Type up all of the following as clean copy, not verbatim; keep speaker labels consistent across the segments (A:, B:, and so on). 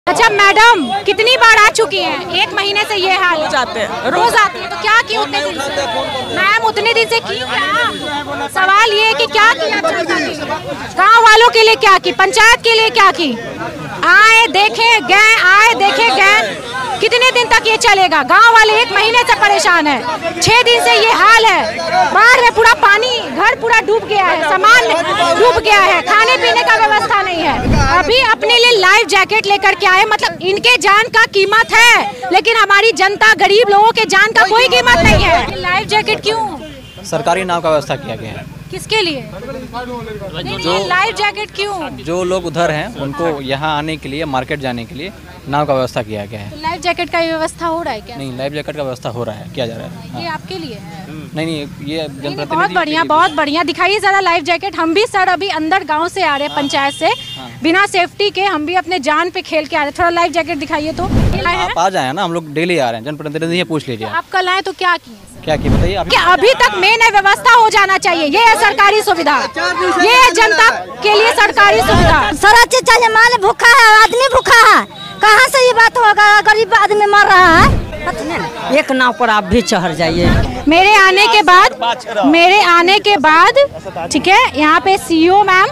A: अच्छा मैडम, कितनी बार आ चुकी हैं? 1 महीने से ये हाल
B: रोज आते हैं,
A: रोज आती है। तो क्या की उतने दिन से? मैम उतने दिन से की क्या? सवाल ये है कि क्या किया गाँव वालों के लिए, क्या की पंचायत के लिए क्या की? आए देखे गए, आए देखे गए। कितने दिन तक ये चलेगा? गांव वाले 1 महीने से परेशान है। 6 दिन से ये हाल है। बाढ़ में पूरा पानी, घर पूरा डूब गया है, सामान डूब गया है, खाने पीने का व्यवस्था नहीं है। अभी अपने लिए लाइफ जैकेट लेकर के आए, मतलब इनके जान का कीमत है, लेकिन हमारी जनता, गरीब लोगों के जान का कोई कीमत नहीं है। लाइफ जैकेट क्यों?
C: सरकारी नाव का व्यवस्था किया गया है।
A: किसके लिए? जो लाइफ जैकेट क्यों?
C: जो लोग उधर हैं उनको यहाँ आने के लिए, मार्केट जाने के लिए नाव का व्यवस्था किया गया है।
A: तो लाइफ जैकेट का व्यवस्था हो रहा है क्या?
C: नहीं, लाइफ जैकेट का व्यवस्था हो रहा है, किया जा रहा है।
A: ये आपके लिए है?
C: नहीं, ये जनप्रतिनिधि।
A: बहुत बढ़िया, बहुत बढ़िया। दिखाइए जरा लाइफ जैकेट। हम भी सर अभी अंदर गांव से आ रहे हैं, पंचायत से, बिना सेफ्टी के हम भी अपने जान पे खेल के आ रहे हैं। थोड़ा लाइफ जैकेट दिखाइए तो।
C: आप आ जाए ना, हम लोग डेली आ रहे हैं, जनप्रतिनिधि पूछ लीजिए।
A: आप कल आए तो क्या किए?
C: क्या की बताइए।
A: अभी तक मेन है, व्यवस्था हो जाना चाहिए। ये है सरकारी सुविधा, ये है जनता के लिए सरकारी सुविधा।
D: सारा चीज चाहिए। माल भूखा है, आदमी भूखा है, कहाँ से ये बात होगा? गरीब आदमी मर रहा है।
B: एक नाव पर आप भी चढ़ जाइए।
A: मेरे आने के बाद ठीक है, यहाँ पे सीईओ मैम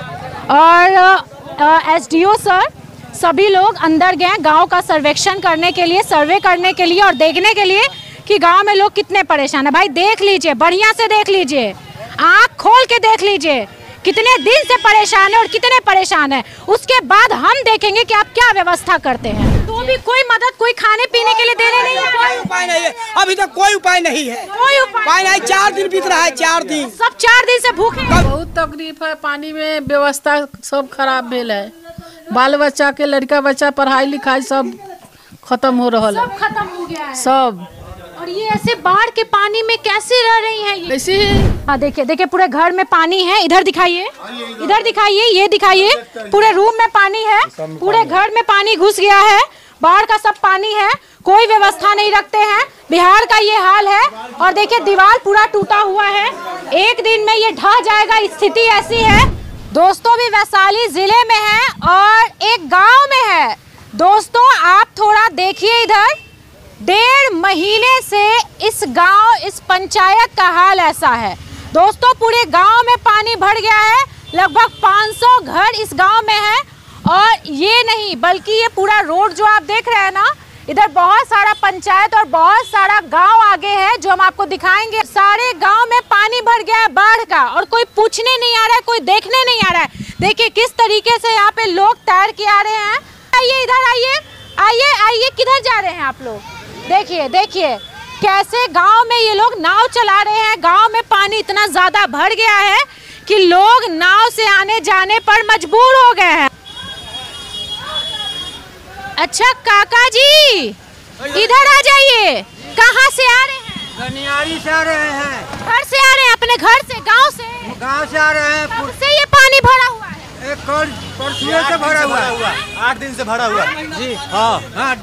A: और एसडीओ सर सभी लोग अंदर गए गांव का सर्वेक्षण करने के लिए, सर्वे करने के लिए और देखने के लिए कि गांव में लोग कितने परेशान है। भाई देख लीजिए, बढ़िया से देख लीजिए, आँख खोल के देख लीजिए कितने दिन से परेशान है और कितने परेशान है। उसके बाद हम देखेंगे कि आप क्या व्यवस्था करते हैं। तो भी कोई मदद, कोई खाने पीने के लिए देने नहीं है।
E: कोई उपाय नहीं है, अभी तक कोई उपाय नहीं है।
A: कोई उपाय
E: नहीं। 4 दिन बीत रहा है, 4 दिन
A: सब 4 दिन से भूखे हैं।
B: बहुत तकलीफ है। पानी में व्यवस्था सब खराब भेल है। बाल बच्चा के, लड़का बच्चा पढ़ाई लिखाई सब खत्म हो रहा है,
A: सब खत्म हो गया है
B: सब।
A: और ये ऐसे बाढ़ के पानी में कैसे रह रही हैं ये?
B: ऐसे ही।
A: हाँ देखिए, देखिए पूरे घर में पानी है। इधर दिखाइए, इधर दिखाइए, ये दिखाइए, पूरे रूम में पानी है, पूरे घर में पानी घुस गया है, बाढ़ का सब पानी है, कोई व्यवस्था नहीं रखते हैं। बिहार का ये हाल है। और देखिए दीवार पूरा टूटा हुआ है, 1 दिन में ये ढह जाएगा, स्थिति ऐसी है। दोस्तों भी वैशाली जिले में है और एक गाँव में है। दोस्तों आप थोड़ा देखिए इधर, 1.5 महीने से इस गांव, इस पंचायत का हाल ऐसा है। दोस्तों पूरे गांव में पानी भर गया है, लगभग 500 घर इस गांव में है। और ये नहीं बल्कि ये पूरा रोड जो आप देख रहे हैं ना, इधर बहुत सारा पंचायत और बहुत सारा गांव आगे है जो हम आपको दिखाएंगे। सारे गांव में पानी भर गया है बाढ़ का और कोई पूछने नहीं आ रहा है, कोई देखने नहीं आ रहा है। देखिए किस तरीके से यहाँ पे लोग तैर के आ रहे हैं। आइए इधर, आइए आइए आइए, किधर जा रहे हैं आप लोग? देखिए देखिए कैसे गांव में ये लोग नाव चला रहे हैं। गांव में पानी इतना ज्यादा भर गया है कि लोग नाव से आने जाने पर मजबूर हो गए हैं। अच्छा काका जी इधर आ जाइए। कहाँ से आ रहे हैं?
E: गनियारी से आ रहे हैं।
A: घर से आ रहे हैं? अपने घर से, गांव से?
E: गांव से आ रहे हैं।
A: कब से ये पानी भरा हुआ है?
E: एक परसों से भरा हुआ, 8 दिन से भरा हुआ जी। हाँ,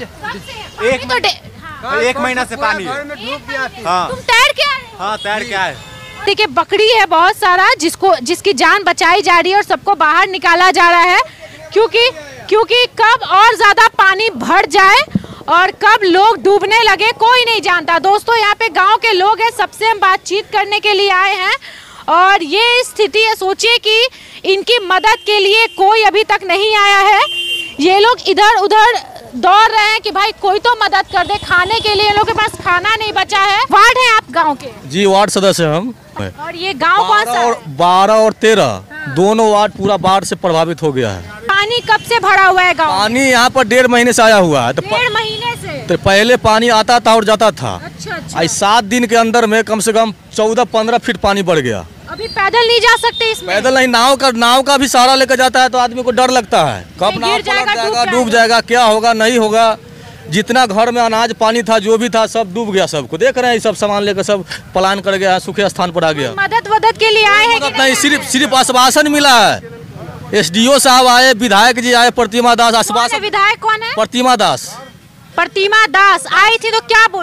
E: 1 महीना से पानी घर में डूब गया। हाँ।
A: तुम तैर के आए?
E: हाँ तैर के आए।
A: देखिए बकरी है बहुत सारा, जिसकी जान बचाई जा रही है और सबको बाहर निकाला जा रहा है, क्योंकि कब और ज्यादा पानी भर जाए और कब लोग डूबने लगे कोई नहीं जानता। दोस्तों यहाँ पे गांव के लोग हैं, सबसे हम बातचीत करने के लिए आए हैं और ये स्थिति है। सोचिए कि इनकी मदद के लिए कोई अभी तक नहीं आया है। ये लोग इधर उधर दौड़ रहे हैं कि भाई कोई तो मदद कर दे। खाने के लिए इन लोगों के पास खाना नहीं बचा है। वार्ड है आप गांव के?
F: जी वार्ड सदस्य हम।
A: और ये गांव कौन सा है?
F: 12 और 13 दोनों वार्ड पूरा बाढ़ से प्रभावित हो गया है।
A: पानी कब से भरा हुआ है गांव?
F: पानी यहाँ पर 1.5 महीने से आया हुआ है।
A: 1.5 महीने से?
F: तो पहले पानी आता था और जाता था।
A: अच्छा।
F: 7 दिन के अंदर में कम से कम 14-15 फीट पानी बढ़ गया।
A: अभी पैदल नहीं जा सकते इसमें?
F: पैदल नहीं, नाव का भी सहारा लेकर जाता है तो आदमी को डर लगता है कब नाव पलट जाएगा, डूब जाएगा, क्या होगा नहीं होगा। जितना घर में अनाज पानी था, जो भी था, सब डूब गया। सबको देख रहे हैं, सब सामान लेकर सब पलायन कर गया, सूखे स्थान पर आ गया।
A: मदद के लिए आए हैं?
F: नहीं, सिर्फ आश्वासन मिला है। एसडीओ साहब आए, विधायक जी आए, प्रतिमा दास आश्वासन।
A: विधायक कौन है?
F: प्रतिमा दास
A: आई थी तो क्या बोली वो?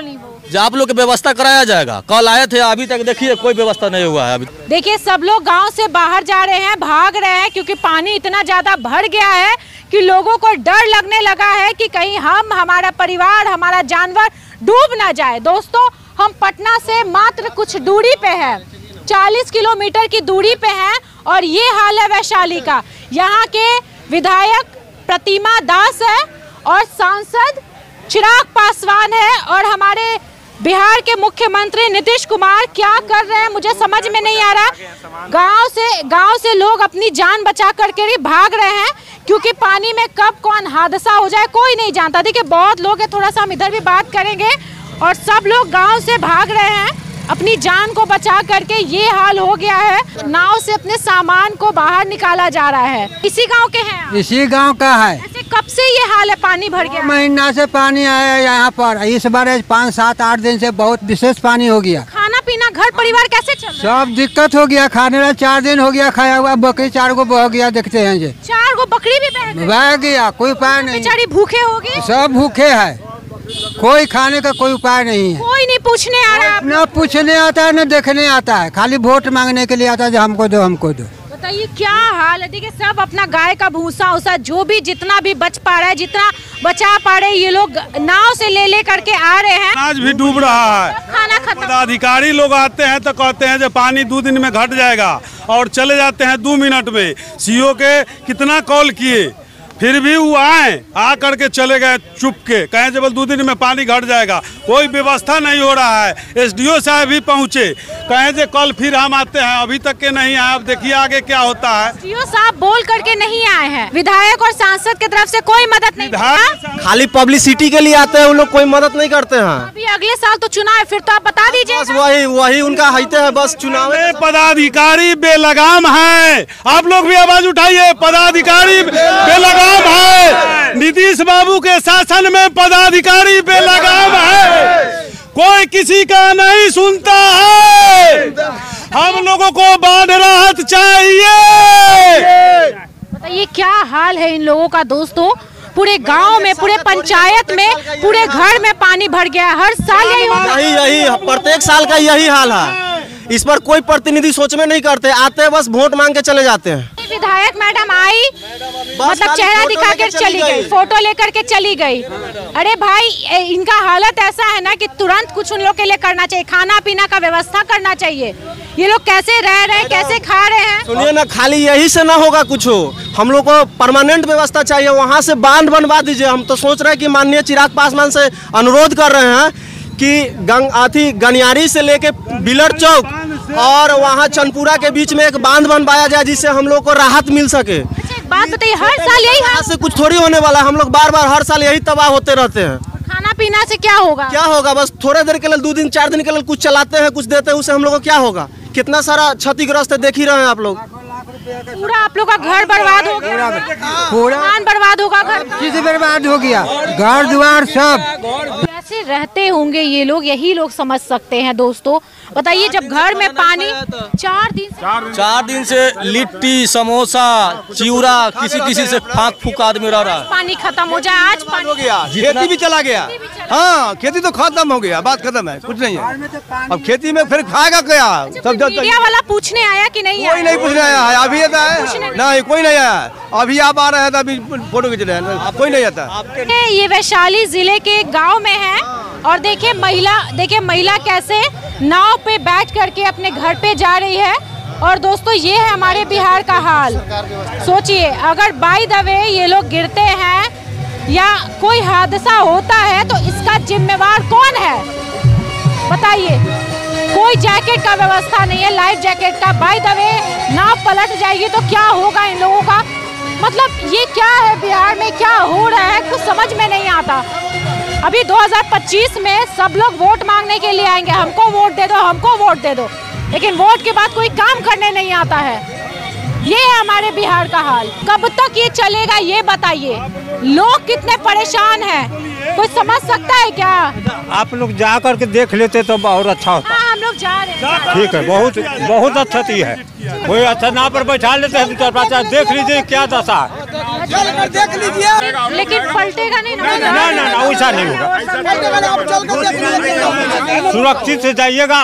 F: जो आप लोग की व्यवस्था कराया जाएगा। कल आए थे, अभी तक देखिए कोई व्यवस्था नहीं हुआ है। अभी
A: देखिए सब लोग गांव से बाहर जा रहे हैं, भाग रहे हैं, क्योंकि पानी इतना ज्यादा भर गया है कि लोगों को डर लगने लगा है कि कहीं हम, हमारा परिवार, हमारा जानवर डूब ना जाए। दोस्तों, हम पटना से मात्र कुछ दूरी पे है, 40 किलोमीटर की दूरी पे है, और ये हाल है वैशाली का। यहाँ के विधायक प्रतिमा दास है और सांसद चिराग पासवान है, और हमारे बिहार के मुख्यमंत्री नीतीश कुमार क्या कर रहे हैं मुझे समझ में नहीं आ रहा। गांव से लोग अपनी जान बचा करके भाग रहे हैं, क्योंकि पानी में कब कौन हादसा हो जाए कोई नहीं जानता। देखिए बहुत लोग हैं, थोड़ा सा हम इधर भी बात करेंगे, और सब लोग गांव से भाग रहे हैं अपनी जान को बचा करके। ये हाल हो गया है, नाव से अपने सामान को बाहर निकाला जा रहा है। इसी गांव के हैं आप?
G: इसी गांव का है।
A: ऐसे कब से ये हाल है, पानी भर गया?
G: महीना से पानी आया है यहाँ पर। इस बार 5, 7, 8 दिन से बहुत विशेष पानी हो गया।
A: खाना पीना घर परिवार कैसे चल रहा है?
G: सब दिक्कत हो गया। खाने का 4 दिन हो गया खाया हुआ, बकरी 4 को बह गया। देखते हैं जी
A: 4 गो बकरी भी
G: बह गया, कोई उपाय नहीं।
A: बेचारी भूखे होगी,
G: सब भूखे है, कोई खाने का कोई उपाय नहीं है।
A: कोई नहीं पूछने आ रहा।
G: न पूछने आता है न देखने आता है, खाली वोट मांगने के लिए आता है, जो हमको दो हमको दो।
A: बताइए क्या हाल है। देखिए सब अपना गाय का भूसा उसा जो भी जितना भी बच पा रहा है, जितना बचा पा रहे, ये लोग नाव से ले करके आ रहे हैं।
H: आज भी डूब रहा है।
A: खाना खत्म।
H: पदाधिकारी लोग आते हैं तो कहते हैं जो पानी 2 दिन में घट जाएगा, और चले जाते हैं 2 मिनट में। सीओ के कितना कॉल किए, फिर भी वो आ करके चले गए चुप के, कहें जब 2 दिन में पानी घट जाएगा। कोई व्यवस्था नहीं हो रहा है। एसडीओ साहब भी पहुँचे, कहें जे कल फिर हम आते हैं, अभी तक के नहीं आए। अब देखिए आगे क्या होता है।
A: एसडीओ साहब बोल करके नहीं आए हैं। विधायक और सांसद की तरफ से कोई मदद नहीं।
E: खाली पब्लिसिटी के लिए आते हैं, उन लोग कोई मदद नहीं करते हैं।
A: अभी अगले साल तो चुनाव है, फिर तो आप बता दीजिए।
E: वही उनका हाइते है, बस चुनाव।
H: पदाधिकारी बेलगाम है, आप लोग भी आवाज उठाइए। पदाधिकारी बेलगाम है, नीतीश बाबू के शासन में पदाधिकारी बेलगाम है, कोई किसी का नहीं सुनता है। हम लोगों को बाढ़ राहत चाहिए।
A: बताइए क्या हाल है इन लोगों का। दोस्तों पूरे गांव में, पूरे पंचायत में, पूरे घर में पानी भर गया। हर साल
E: यही प्रत्येक साल का यही हाल है। इस पर कोई प्रतिनिधि सोच में नहीं करते, आते हैं बस वोट मांग के चले जाते हैं।
A: विधायक मैडम आई, मतलब चेहरा दिखा कर चली गई, फोटो लेकर के चली गई। अरे भाई इनका हालत ऐसा है ना कि तुरंत कुछ उन लोग के लिए करना चाहिए, खाना पीना का व्यवस्था करना चाहिए। ये लोग कैसे रह रहे हैं, कैसे खा रहे हैं?
E: सुनिए ना, खाली यही से ना होगा कुछ, हम लोग को परमानेंट व्यवस्था चाहिए। वहाँ से बांध बनवा दीजिए। हम तो सोच रहे हैं कि माननीय चिराग पासवान से अनुरोध कर रहे हैं कि गनियारी से लेके बिलर चौक और वहाँ चनपुरा के बीच में एक बांध बनवाया जाए, जिससे हम लोग को राहत मिल सके।
A: बात बताइए, हर साल यही हाल
E: से कुछ थोड़ी होने वाला है। हम लोग बार बार हर साल यही तबाह होते रहते हैं।
A: खाना पीना से क्या होगा?
E: क्या होगा, बस थोड़े देर के लिए 2 दिन 4 दिन के लिए कुछ चलाते हैं, कुछ देते हैं, उससे हम लोग को क्या होगा। कितना सारा क्षतिग्रस्त है, देख ही रहे हैं आप लोग।
A: पूरा आप लोग का घर बर्बाद हो गया, पूरा बर्बाद होगा, घर
G: चीज बर्बाद हो गया, घर द्वार सब।
A: कैसे रहते होंगे ये लोग, यही लोग समझ सकते हैं। दोस्तों बताइए, जब घर में पानी 4 दिन
F: से लिट्टी समोसा चिवड़ा किसी से फाँक फूक आदमी रह रहा है।
A: पानी खत्म हो जाए, आज पानी
E: हो गया, खेती भी चला गया। हाँ, खेती तो खत्म हो गया, बात खत्म है, कुछ नहीं है। अब खेती में फिर खाएगा क्या? सब
A: मीडिया वाला पूछने आया कि नहीं?
E: कोई नहीं पूछने आया है, अभी आता है नहीं, कोई नहीं आया। अभी आप आ रहे हैं तो अभी फोटो खींच रहे हैं, कोई नहीं आता।
A: ये वैशाली जिले के गाँव में है, और देखिए महिला कैसे नाव पे बैठ करके अपने घर पे जा रही है। और दोस्तों ये है हमारे बिहार का हाल। सोचिए, अगर बाय द वे ये लोग गिरते हैं या कोई हादसा होता है तो इसका जिम्मेवार कौन है बताइए? कोई जैकेट का व्यवस्था नहीं है, लाइफ जैकेट का। बाय द वे नाव पलट जाएगी तो क्या होगा इन लोगों का? मतलब ये क्या है, बिहार में क्या हो रहा है, कुछ समझ में नहीं आता। अभी 2025 में सब लोग वोट मांगने के लिए आएंगे, हमको वोट दे दो, हमको वोट दे दो, लेकिन वोट के बाद कोई काम करने नहीं आता है। ये है हमारे बिहार का हाल। कब तक ये चलेगा ये बताइए? लोग कितने परेशान हैं, कोई समझ सकता है क्या?
I: आप लोग जा करके देख लेते तो बहुत अच्छा होता।
A: हाँ, हम लोग जा रहे हैं।
I: ठीक है, बहुत अच्छा चीज है। कोई अच्छा नाव पर बैठा लेते हैं, 2-4 देख लीजिए क्या दशा है।
E: देख लीजिए,
A: लेकिन पलटेगा नहीं
I: ना, वैसा नहीं होगा। सुरक्षित से जाइएगा।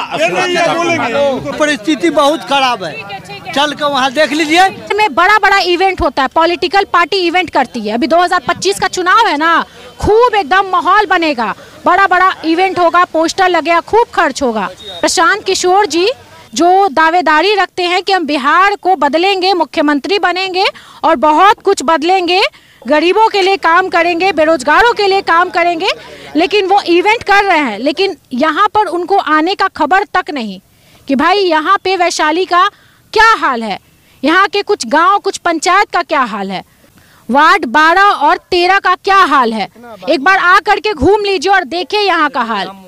J: परिस्थिति बहुत खराब है, चल के वहाँ देख लीजिए।
A: में बड़ा इवेंट होता है, पॉलिटिकल पार्टी इवेंट करती है। अभी 2025 का चुनाव है ना, खूब एकदम माहौल बनेगा, बड़ा इवेंट होगा, पोस्टर लगेगा, खूब खर्च होगा। प्रशांत किशोर जी जो दावेदारी रखते हैं कि हम बिहार को बदलेंगे, मुख्यमंत्री बनेंगे और बहुत कुछ बदलेंगे, गरीबों के लिए काम करेंगे, बेरोजगारों के लिए काम करेंगे, लेकिन वो इवेंट कर रहे हैं, लेकिन यहाँ पर उनको आने का खबर तक नहीं कि भाई यहाँ पे वैशाली का क्या हाल है, यहाँ के कुछ गांव, कुछ पंचायत का क्या हाल है, वार्ड 12 और 13 का क्या हाल है। एक बार आ करके घूम लीजिए और देखिए यहाँ का हाल।
F: हम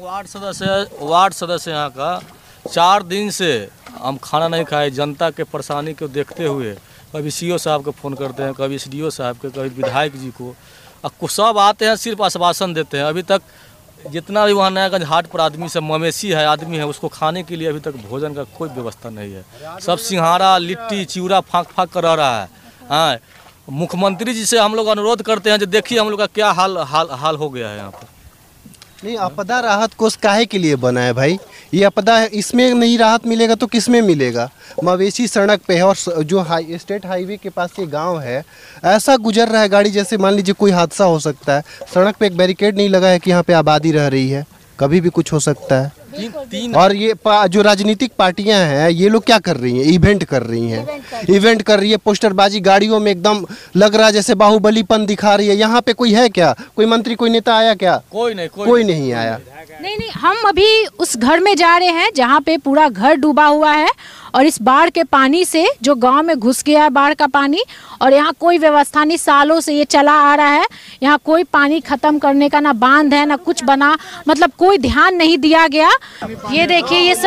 F: वार्ड सदस्य यहाँ का 4 दिन से हम खाना नहीं खाए, जनता के परेशानी को देखते हुए कभी सीओ साहब को फ़ोन करते हैं, कभी एसडीओ साहब के, कभी विधायक जी को सब आते हैं, सिर्फ आश्वासन देते हैं। अभी तक जितना भी वहाँ नयागंज हाट पर आदमी सब मवेशी है, आदमी है, उसको खाने के लिए अभी तक भोजन का कोई व्यवस्था नहीं है। सब सिंघाड़ा, लिट्टी, चिवड़ा फाँक कर रह रहा है। हाँ, मुख्यमंत्री जी से हम लोग अनुरोध करते हैं जो देखिए हम लोग का क्या हाल हो गया है यहाँ पर।
E: नहीं, आपदा राहत कोष काहे के लिए बना है भाई? ये आपदा है, इसमें नहीं राहत मिलेगा तो किस में मिलेगा? मवेशी सड़क पे है और जो स्टेट हाईवे के पास ये गांव है, ऐसा गुजर रहा है गाड़ी जैसे मान लीजिए कोई हादसा हो सकता है। सड़क पे एक बैरिकेड नहीं लगा है कि यहाँ पे आबादी रह रही है, कभी भी कुछ हो सकता है। और ये जो राजनीतिक पार्टियां हैं ये लोग क्या कर रही हैं? इवेंट कर रही हैं, इवेंट कर रही है, पोस्टरबाजी गाड़ियों में एकदम लग रहा है जैसे बाहुबलीपन दिखा रही है। यहाँ पे कोई है क्या? कोई मंत्री, कोई नेता आया क्या?
F: कोई नहीं
E: आया।
A: नहीं, हम अभी उस घर में जा रहे हैं जहाँ पे पूरा घर डूबा हुआ है और इस बाढ़ के पानी से जो गांव में घुस गया है बाढ़ का पानी, और यहाँ कोई व्यवस्था नहीं, सालों से ये चला आ रहा है। यहाँ कोई पानी खत्म करने का ना बांध है ना कुछ बना, मतलब कोई ध्यान नहीं दिया गया। ये देखिए, ये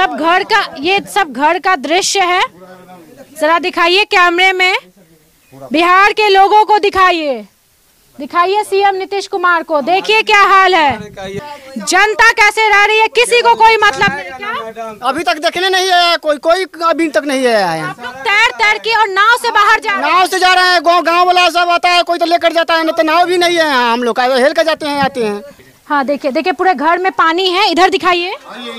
A: सब घर का दृश्य है। जरा दिखाइए कैमरे में, बिहार के लोगों को दिखाइए सीएम नीतीश कुमार को, देखिए क्या हाल है, जनता कैसे रह रही है, किसी को कोई मतलब नहीं। क्या
J: अभी तक देखने नहीं आया कोई अभी तक नहीं आया है।
A: आप लोग तैर के और नाव से बाहर जा रहे हैं?
J: नाव से जा रहे हैं, गाँव वाला सब आता है, कोई तो लेकर जाता है, नहीं तो नाव भी नहीं है। हम लोग हेल कर जाते हैं, आते हैं।
A: हाँ, देखिए पूरे घर में पानी है। इधर दिखाइए,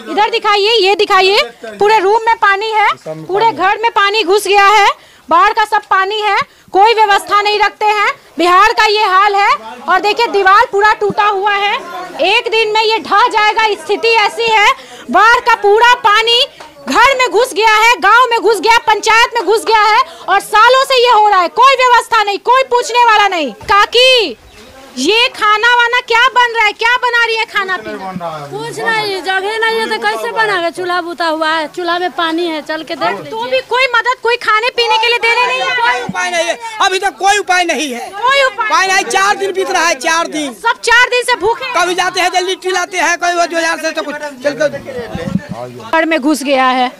A: ये दिखाइए, पूरे रूम में पानी है, पूरे घर में पानी घुस गया है, बाढ़ का सब पानी है, कोई व्यवस्था नहीं रखते हैं। बिहार का ये हाल है। और देखिए दीवार पूरा टूटा हुआ है, एक दिन में ये ढह जाएगा, स्थिति ऐसी है। बाढ़ का पूरा पानी घर में घुस गया है, गांव में घुस गया, पंचायत में घुस गया है और सालों से ये हो रहा है, कोई व्यवस्था नहीं, कोई पूछने वाला नहीं। काकी, ये खाना वाना क्या बन रहा है, क्या बना रही है खाना पीना?
B: कुछ नहीं, जगह नहीं है तो कैसे बनाएगा? चूल्हा बुता हुआ है, चूल्हा में पानी है, चल के देख।
A: तो भी कोई मदद, कोई खाने पीने के लिए देने नहीं है?
J: कोई उपाय नहीं है, अभी तक कोई उपाय नहीं है।
A: कोई उपाय
J: नहीं, 4 दिन बीत रहा है, 4 दिन,
A: सब 4 दिन से भूखे।
J: कभी जाते हैं लिट्टी लाते हैं, कोई 2000 से तो कुछ
A: घर में घुस गया है।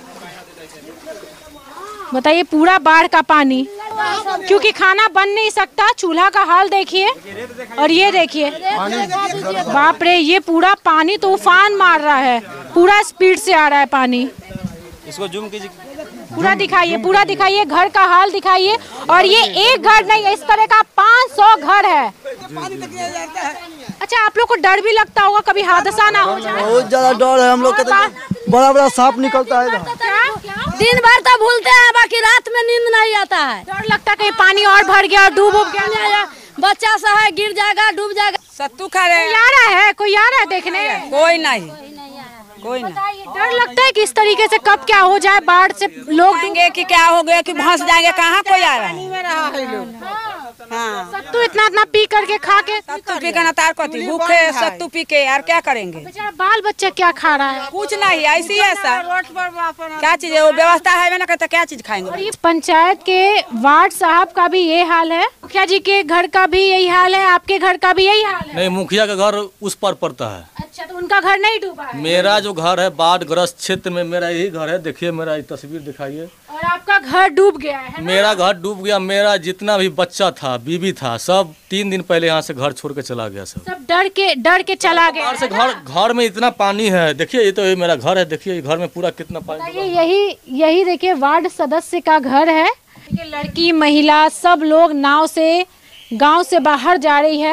A: बताइए, पूरा बाढ़ का पानी, क्योंकि खाना बन नहीं सकता। चूल्हा का हाल देखिए और ये देखिए, बाप रे, ये पूरा पानी तो उफान मार रहा है, पूरा स्पीड से आ रहा है पानी।
F: इसको जूम कीजिए,
A: पूरा दिखाइए, घर का हाल दिखाइए। और ये एक घर नहीं है, इस तरह का 500 घर है। अच्छा, आप लोग को डर भी लगता होगा कभी हादसा ना हो जाए?
J: बहुत ज्यादा डर है हम लोग का, बड़ा सांप निकलता है।
B: दिन भर तो भूलते हैं, बाकी रात में नींद नहीं आता है।
A: डर लगता है कहीं पानी और भर गया और डूब गया,
B: बच्चा सा है, गिर जाएगा, डूब जाएगा।
K: सत्तू खा रहे हैं।
A: कोई आ रहा है देखने?
K: कोई नहीं, कोई नहीं।
A: डर लगता है कि इस तरीके से कब क्या हो जाए, बाढ़ से लोग
K: आएंगे कि क्या हो गया कि भंस जाएंगे, कहाँ कोई आ रहा है। हाँ,
A: सत्तू इतना पी करके खा के,
K: सत्तू पी के नतार करती, भूखे सत्तू पी के यार क्या करेंगे?
A: बाल बच्चा क्या खा रहा है?
K: कुछ नहीं, ऐसी है सर। क्या चीज है वो, व्यवस्था है ना, कहते क्या चीज खाएंगे?
A: और ये पंचायत के वार्ड साहब का भी ये हाल है, मुखिया जी के घर का भी यही हाल है, आपके घर का भी यही हाल है?
F: नहीं, मुखिया का घर उस पर पड़ता है।
A: अच्छा, तो उनका घर नहीं डूबा है?
F: मेरा जो घर है बाढ़ ग्रस्त क्षेत्र में, मेरा यही घर है। देखिए, मेरा ये तस्वीर दिखाइए।
A: और आपका घर डूब गया है?
F: मेरा घर डूब गया। मेरा जितना भी बच्चा था, बीबी था, सब 3 दिन पहले यहाँ से घर छोड़ के चला गया। सब
A: डर के चला गया।
F: घर में इतना पानी है। देखिए, ये तो ये मेरा घर है, देखिए घर में पूरा कितना पानी।
A: यही देखिए वार्ड सदस्य का घर है। लड़की, महिला, सब लोग नाव से गांव से बाहर जा रही है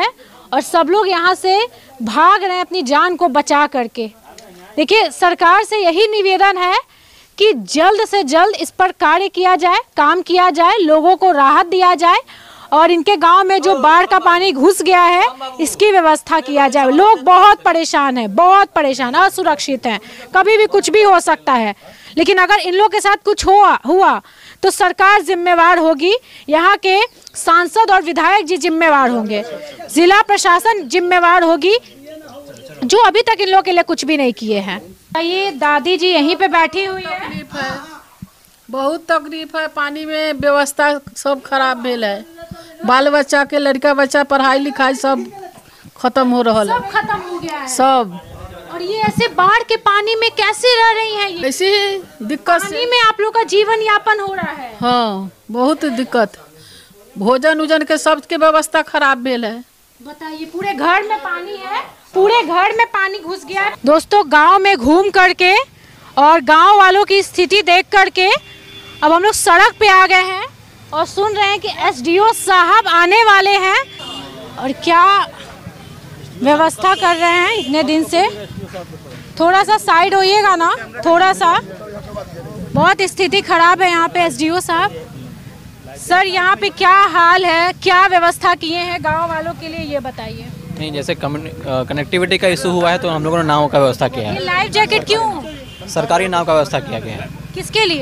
A: और सब लोग यहाँ से भाग रहे हैं अपनी जान को बचा करके। देखिए, सरकार से यही निवेदन है कि जल्द से जल्द इस पर कार्य किया जाए, काम किया जाए, लोगों को राहत दिया जाए और इनके गांव में जो बाढ़ का पानी घुस गया है इसकी व्यवस्था किया जाए। लोग बहुत परेशान हैं, बहुत परेशान, असुरक्षित हैं, कभी भी कुछ भी हो सकता है। लेकिन अगर इन लोगों के साथ कुछ हुआ तो सरकार जिम्मेवार होगी, यहाँ के सांसद और विधायक जी जिम्मेवार होंगे, जिला प्रशासन जिम्मेवार होगी, जो अभी तक इन लोगों के लिए कुछ भी नहीं किए हैं। ये दादी जी यहीं पे बैठी हुई है।
B: बहुत तकलीफ है, पानी में व्यवस्था सब खराब भेल है, बाल बच्चा के लड़का बच्चा पढ़ाई लिखाई सब खत्म हो रहा है,
A: सब खत्म हो गया है
B: सब।
A: और ये ऐसे बाढ़ के पानी में कैसे रह रही हैं? ये
B: ऐसे ही दिक्कत
A: पानी में आप लोग का जीवन यापन हो रहा है।
B: हाँ, बहुत दिक्कत, भोजन उजन के सब के व्यवस्था खराब भेल है।
A: बताइए, पूरे घर में पानी है, पूरे घर में पानी घुस गया है। दोस्तों, गांव में घूम करके और गांव वालों की स्थिति देख करके अब हम लोग सड़क पे आ गए हैं और सुन रहे हैं कि एसडीओ साहब आने वाले हैं और क्या व्यवस्था कर रहे हैं इतने दिन से। थोड़ा सा साइड होइएगा ना, थोड़ा सा, बहुत स्थिति खराब है यहाँ पे। एसडीओ साहब, सर यहाँ पे क्या हाल है, क्या व्यवस्था किए हैं गांव वालों के लिए, ये बताइए।
C: नहीं, जैसे कनेक्टिविटी का इशू हुआ है तो हम लोगों ने नाव का व्यवस्था किया है।
A: लाइफ जैकेट क्यों?
C: सरकारी नाव का व्यवस्था किया गया है।
A: किसके लिए?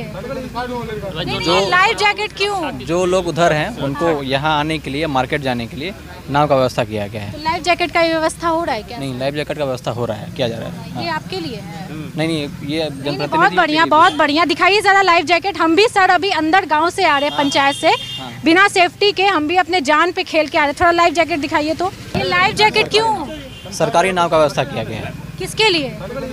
A: जो लाइफ जैकेट क्यों?
C: जो लोग उधर हैं उनको यहाँ आने के लिए, मार्केट जाने के लिए नाव का व्यवस्था किया गया है।
A: तो लाइफ जैकेट का व्यवस्था हो रहा है क्या?
C: नहीं, लाइफ जैकेट का व्यवस्था हो रहा है, किया जा रहा है।
A: ये आपके लिए है?
C: नहीं, ये जनप्रतिनिधि।
A: बहुत बढ़िया, बहुत बढ़िया, दिखाइए जरा लाइफ जैकेट। हम भी सर अभी अंदर गांव से आ रहे हैं, पंचायत से, बिना सेफ्टी के हम भी अपने जान पे खेल के आ रहे हैं। थोड़ा लाइफ जैकेट दिखाइए तो। ये लाइफ जैकेट क्यों?
C: सरकारी नाव का व्यवस्था किया गया है।
A: किसके लिए?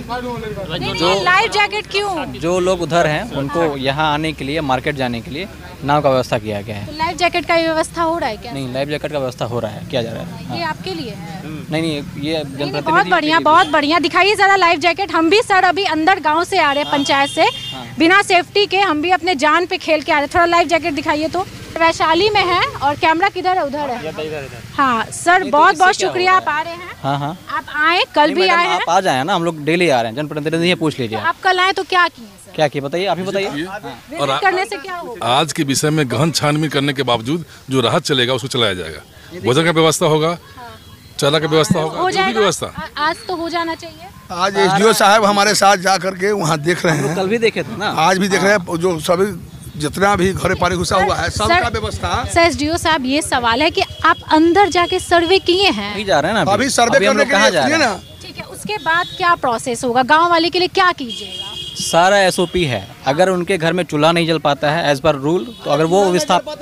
A: जो लाइफ जैकेट क्यों?
C: जो लोग उधर हैं उनको यहाँ आने के लिए, मार्केट जाने के लिए नाव का व्यवस्था किया गया है।
A: तो लाइफ जैकेट का व्यवस्था हो रहा है क्या?
C: नहीं, लाइफ जैकेट का व्यवस्था हो रहा है, किया जा रहा है।
A: ये आपके लिए है?
C: नहीं, ये जनप्रतिनिधि।
A: बहुत बढ़िया, बहुत बढ़िया, दिखाइए जरा लाइफ जैकेट। हम भी सर अभी अंदर गांव से आ रहे हैं, पंचायत से, बिना सेफ्टी के हम भी अपने जान पे खेल के आ रहे हैं। थोड़ा लाइफ जैकेट दिखाइए तो। वैशाली में है और कैमरा किधर है? उधर है। हाँ सर, बहुत बहुत शुक्रिया, आप आ रहे हैं।
C: हाँ,
A: आप आए, कल भी आए हैं।
C: आप आ जाए ना, हम लोग डेली आ रहे हैं, जनप्रतिनिधि से पूछ लीजिए।
A: आप कल आए तो क्या किए?
C: क्या किया बताइए, आप ही बताइए।
L: और
A: करने से क्या होगा?
L: आज के विषय में गहन छानबीन करने के बावजूद जो राहत चलेगा उसको चलाया जाएगा। भोजन का व्यवस्था होगा, चारा का व्यवस्था होगा, जो भी व्यवस्था।
A: आज तो हो जाना चाहिए।
M: आज एसडीओ साहब हमारे साथ जा करके वहाँ देख रहे हैं,
C: कल भी देखे थे ना,
M: आज भी देख रहे हैं। जो सभी जितना भी घरे पानी घुसा हुआ है सबका व्यवस्था।
A: सर एसडीओ साहब, ये सवाल है कि आप अंदर जाके सर्वे किए हैं?
C: नहीं जा रहे हैं ना,
M: अभी सर्वे करने के लिए जा रहे हैं।
A: ठीक है, उसके बाद क्या प्रोसेस होगा? गांव वाले के लिए क्या कीजिएगा?
C: सारा एसओपी है। अगर उनके घर में चूल्हा नहीं जल पाता है एज पर रूल, तो अगर वो विस्थापित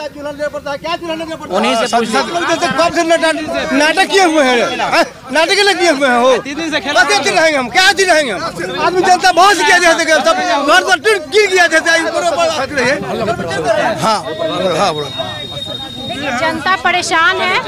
C: उन्हीं से पूछ
E: नाटक किए हुए हैं, नाटक लगे हुए हैं। हो 3 दिन से रहेंगे हम, क्या दिन रहेंगे हम? आदमी जनता बहुत से किया थे, सब घर पर गिर गया थे। हाँ,
A: जनता परेशान है,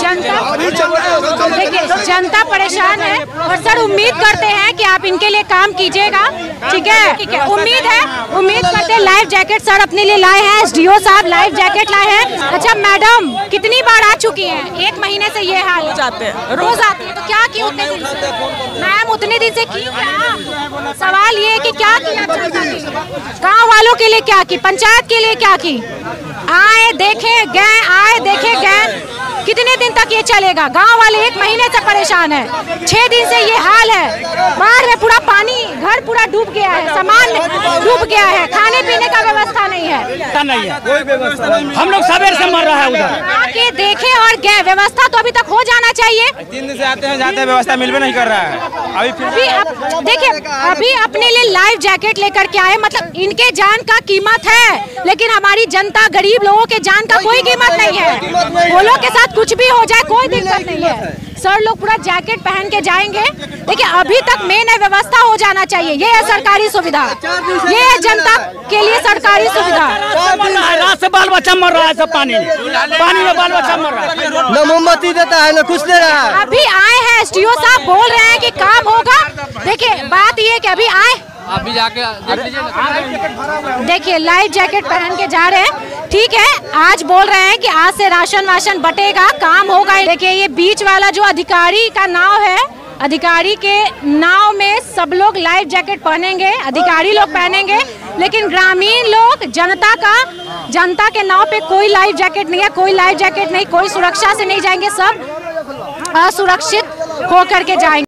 A: देखिए जनता परेशान है और सर उम्मीद करते हैं कि आप इनके लिए काम कीजिएगा। ठीक है, उम्मीद करते हैं। लाइफ जैकेट सर अपने लिए लाए हैं, एसडीओ साहब लाइफ जैकेट लाए हैं। अच्छा मैडम, कितनी बार आ चुकी हैं? 1 महीने से ये हाल जाते हैं, रोज आती है, तो क्या की उतने दिन से? मैम उतने दिन से की क्या? सवाल ये है कि क्या किया गाँव वालों के लिए, क्या की पंचायत के लिए, क्या की? आए देखे गए, आए देखे गए, कितने दिन तक ये चलेगा? गांव वाले 1 महीने से परेशान है, 6 दिन से ये हाल है। बाढ़ में पूरा पानी, घर पूरा डूब गया है, सामान डूब गया है, खाने पीने का व्यवस्था नहीं है,
I: कोई व्यवस्था नहीं। हम लोग सवेर से मर रहा है उधर।
A: आके देखे और गए, व्यवस्था तो अभी तक हो जाना चाहिए।
I: 3 दिन से आते हैं, जाते हैं, व्यवस्था मिल भी नहीं कर रहा है।
A: अभी देखिए, अभी अपने लिए लाइफ जैकेट लेकर के आए, मतलब इनके जान का कीमत है, लेकिन हमारी जनता, गरीब लोगों के जान का कोई कीमत नहीं है। वो लोग के साथ कुछ भी हो जाए कोई दिक्कत नहीं है। सर लोग पूरा जैकेट पहन के जाएंगे। देखिए अभी तक मेन है, व्यवस्था हो जाना चाहिए। ये है सरकारी सुविधा, ये है जनता के लिए सरकारी सुविधा।
I: रात से बाल बच्चा मर रहा है, सब पानी में बाल बच्चा मर रहा है,
E: न मोमबत्ती देता है, न कुछ दे रहा है।
A: अभी आए हैं, एसडीओ साहब बोल रहे हैं कि काम होगा। देखिए बात ये कि अभी आए
N: आप भी जाके देख लीजिए।
A: देखिए लाइफ जैकेट पहन के जा रहे हैं। ठीक है, आज बोल रहे हैं कि आज से राशन वाशन बटेगा, काम होगा। देखिए ये बीच वाला जो अधिकारी का नाव है, अधिकारी के नाव में सब लोग लाइफ जैकेट पहनेंगे, अधिकारी लोग पहनेंगे, लेकिन ग्रामीण लोग, जनता के नाव पे कोई लाइफ जैकेट नहीं है, कोई लाइफ जैकेट नहीं, कोई सुरक्षा से नहीं जाएंगे, सब असुरक्षित होकर के जाएंगे।